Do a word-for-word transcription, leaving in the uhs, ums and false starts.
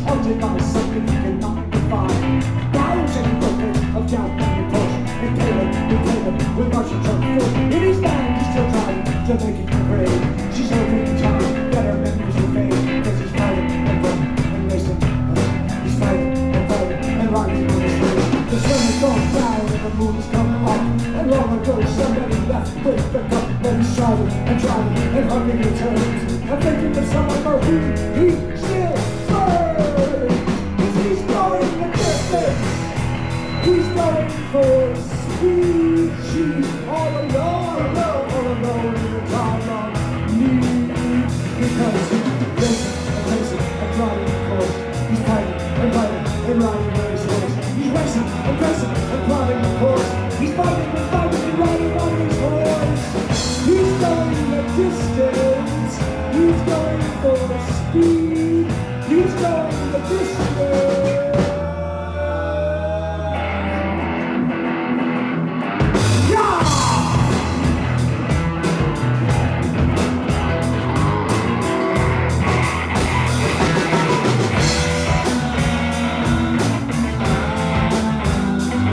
haunted by something he cannot define. Miles and broken of doubt and push, and Caleb, and Caleb, with Martian truck full. In his mind, he's still trying to make it great. She's hoping in time that her memories will fade, cause he's fighting and running and racing. He's fighting and fighting and riding on the street. The sun is going down and the moon is coming up, and long ago somebody left with the cup, but he's driving and driving and hugging in turns. I'm thinking of someone for who he still burns. Cause he's going the distance. He's going for speed. She's all alone, alone, all alone in the time of need. Because he's racing and racing and driving of course. He's fighting and fighting and riding on his horse. He's racing and racing and plotting of course. He's fighting and fighting and riding on his horse. He's going the distance. He's going for speed.